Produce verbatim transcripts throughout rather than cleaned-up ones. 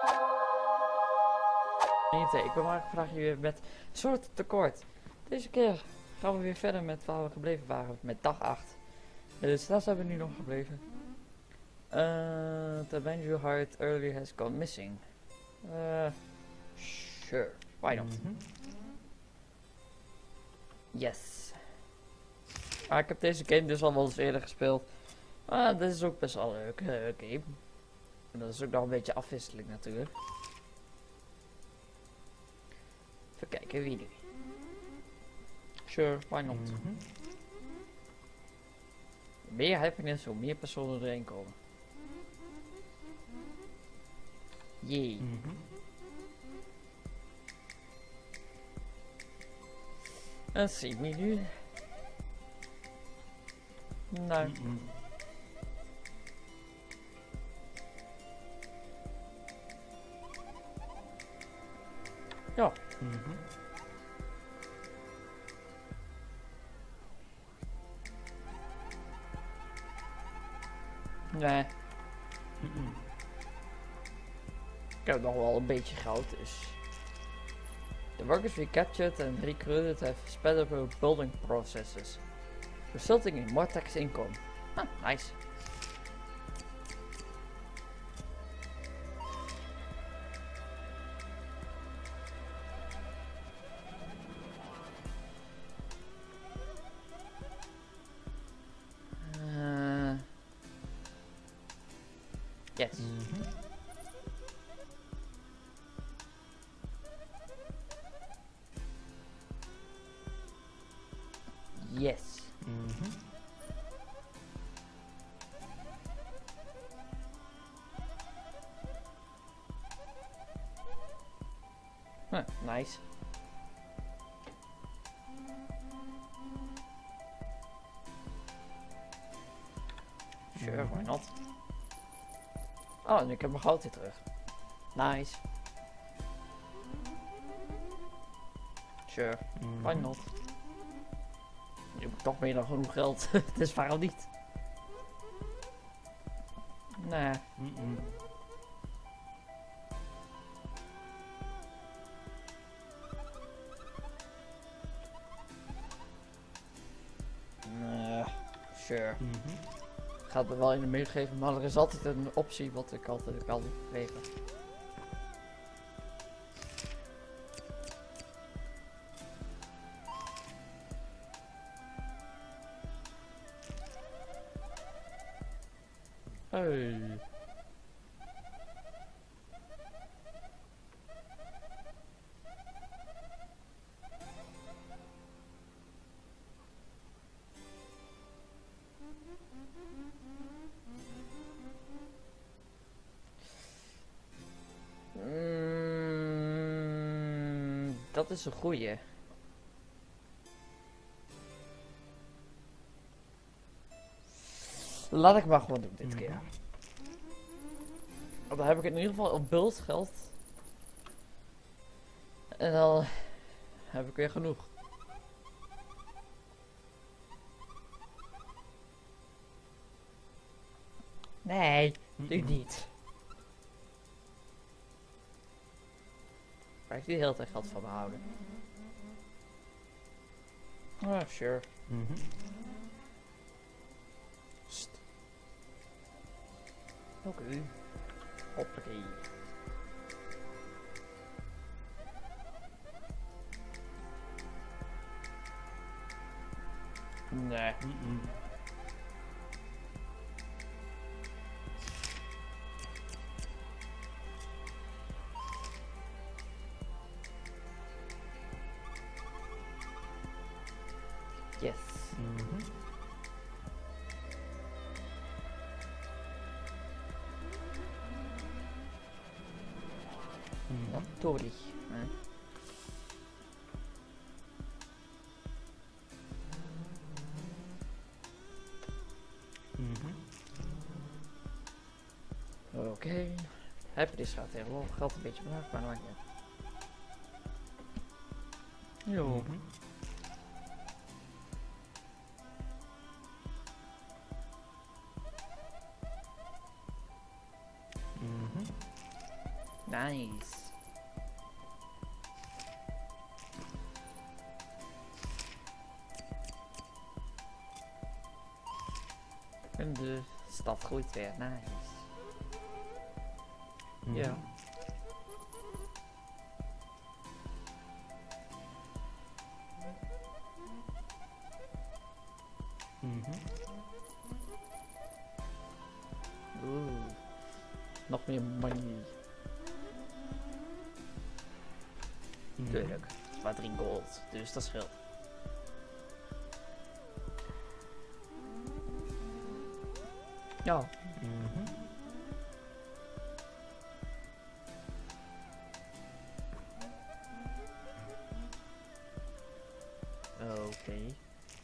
Niet, ik ben maar gevraagd hier met soort tekort. Deze keer gaan we weer verder met waar we gebleven waren, met dag acht. Dus daar zijn we nu nog gebleven. Uh, the Benju Heart early has gone missing. Uh, sure, why not? Mm-hmm. Yes. Maar ik heb deze game dus al wel eens eerder gespeeld. Maar dit is ook best wel een leuke uh, game. En dat is ook nog een beetje afwisseling natuurlijk. Even kijken wie die. Sure, why not? Mm-hmm. Hoe meer happiness, hoe meer personen erin komen. Jee. Mm-hmm. Een C-menu. Nou. Mm-hmm. Ja. Mm-hmm. Nee. Mm-hmm. Ik heb nog wel een beetje goud, dus. The workers we captured and recruited have sped up our building processes, resulting in more tax income. Ah, nice. Uh, yes. Mm-hmm. Yes. Mm-hmm. Huh, nice. Sure, why not? Oh, en ik heb mijn goud weer terug. Nice. Sure, Mm-hmm. why not? Je hebt toch meer dan genoeg geld, dus waarom niet? Nee. Mm-hmm. Nee. Sure. Mm-hmm. Ik ga het er wel in de mail geven, maar er is altijd een optie wat ik altijd kan regelen. Hey. Mm, dat is een goeie. Laat ik maar gewoon doen dit keer. Want dan heb ik in ieder geval een bult geld. En dan heb ik weer genoeg. Nee, doe Mm-mm. niet. Waar ik die hele tijd geld van behouden. Ah, sure. Mm-hmm. St. Oké. Okay. Hoppakee. Nee. Mm-mm. Yes. Mm-hmm. Mm-hmm. Natuurlijk. Hm. Mm-hmm. Oké. Okay. Happiness gaat tegenwoordig geld een beetje omlaag, maar dat maakt niet uit. Jo. Mm-hmm. Nice. En de stad groeit weer. Nice. Mhm. Ja. Mhm. Oeh. Nog meer money. Mhm. Tuurlijk. Het is maar drie gold, dus dat scheelt. Ja. Mhm. Oké.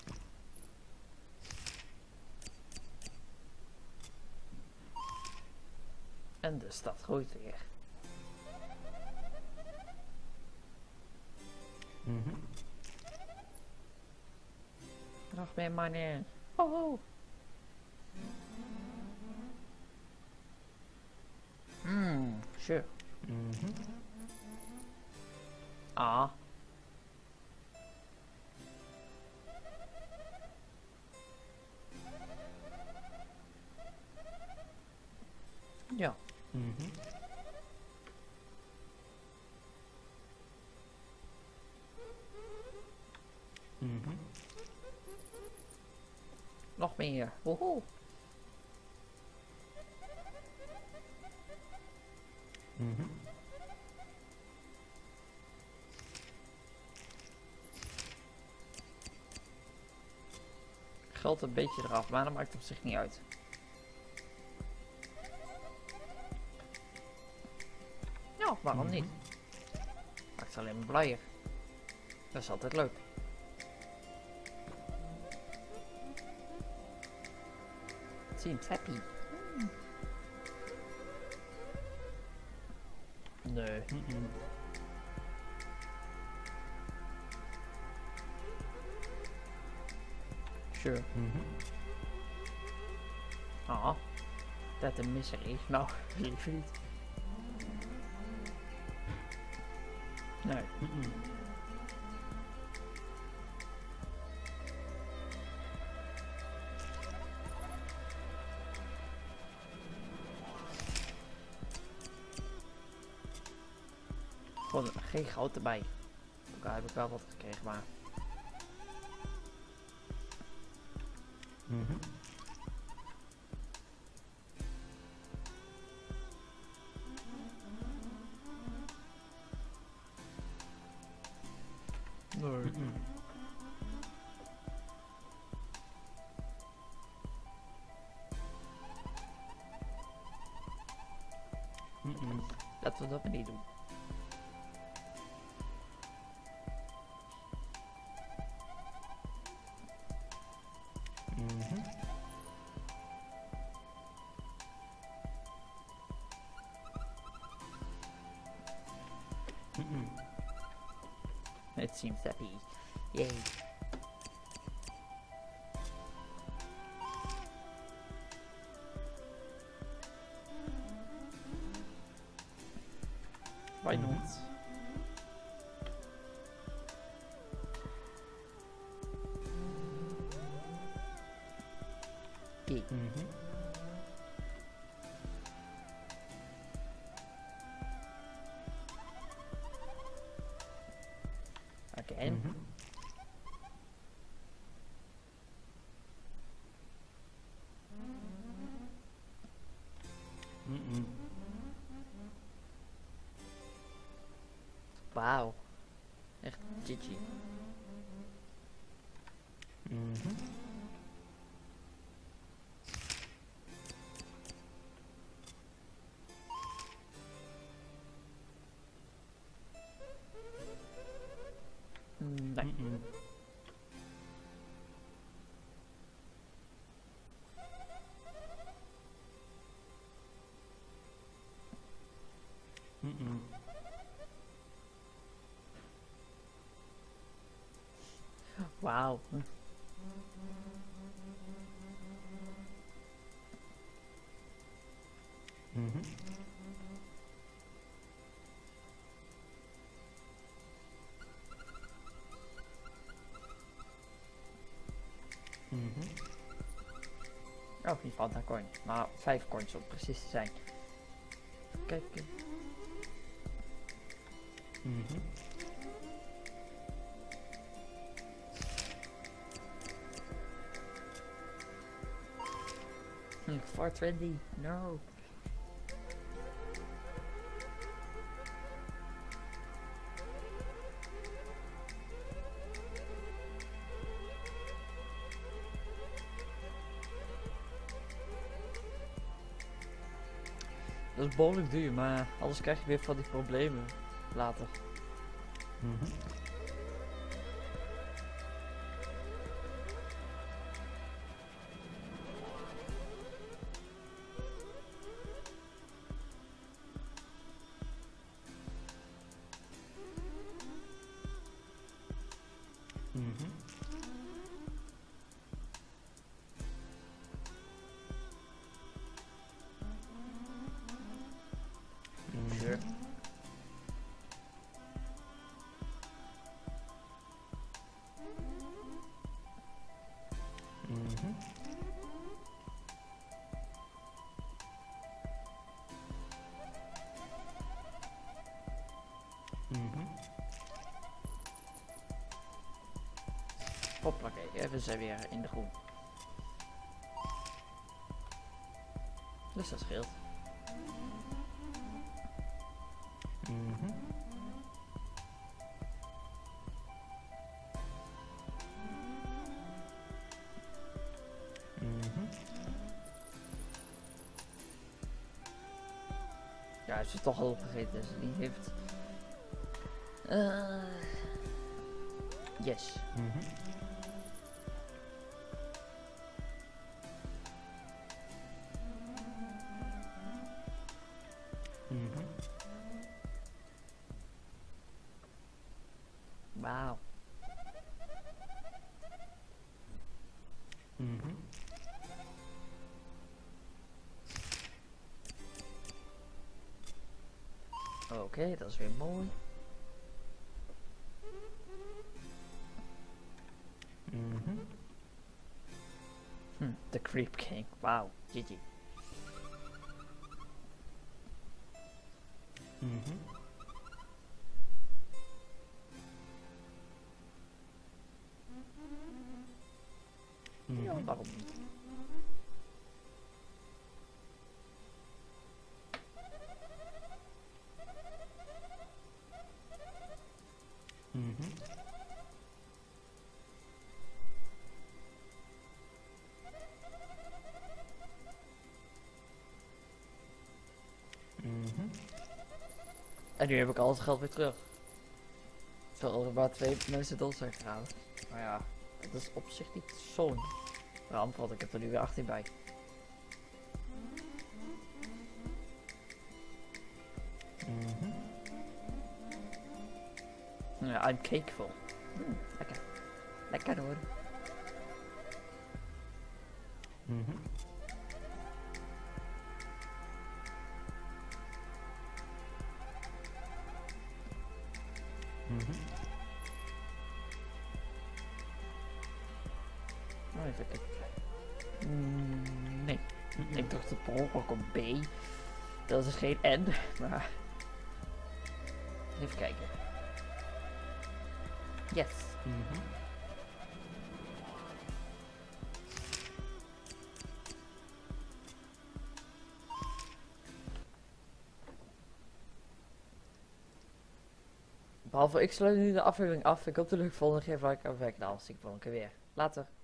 En de stad groeit weer. Mhm. Nog meer money. Oh, oh. Hmm, sure. Mhm. Ah. Ja. Mhm. Mhm. Nog meer. Woehoe. Mhm. Geld een beetje eraf, maar dat maakt op zich niet uit. Ja, waarom Mhm. niet? Maakt het alleen maar blijer. Dat is altijd leuk. Seems happy. Nee. Mhm. Sure. Mhm. Ah. Dat een miserie. Nou, liever niet. Nee. Mhm. Gewoon geen goud erbij. Ook al heb ik wel wat gekregen, maar... Mhm. Nee. Mhm. Mhm. Laten we dat maar niet doen. Mhm. Mhm. It seems happy. Yay. Why Mhm. not? Yay. Mhm. Again. Mhm. Mhm. Wauw. Echt G G. Mhm. Mm, nee. Mhm. Mhm. Wauw. Mhm. Oh, niet van een coin. Maar vijf coins om precies te zijn. Kijk. Mhm. Hm, four twenty. No. Dat is behoorlijk duur, maar anders krijg je weer van die problemen later. Mhm. Mhm. Sure. Mhm. Mhm. Hoppakee, we zijn weer in de groen. Dus dat scheelt. Mhm. Mhm. Ja, hij is het toch al opgegeten, dus die heeft... Uh, yes. Mhm. Mhm. Wauw. Mhm. Oké, okay, dat is weer mooi. Mhm. Hm, de Creep King. Wauw, G G. Mhm. Ja, Mhm. waarom niet? Mhm. Mhm. En nu heb ik al het geld weer terug. Terwijl er maar twee mensen dood zijn gegaan. Maar ja, dat is op zich niet zo'n ramp, want ik heb er nu weer achttien bij. Mhm. Ja, I'm cakeful. Hm, lekker. Lekker hoor. Mhm. Mhm. Oh, even kijken. Mm, nee. Ik dacht het per ongeluk op B. Dat is geen N, maar... Even kijken. Yes. Mhm. Behalve, ik sluit nu de aflevering af. Ik hoop dat jullie volgende keer vaak aan werken. Nou, zie ik volgende keer weer. Later.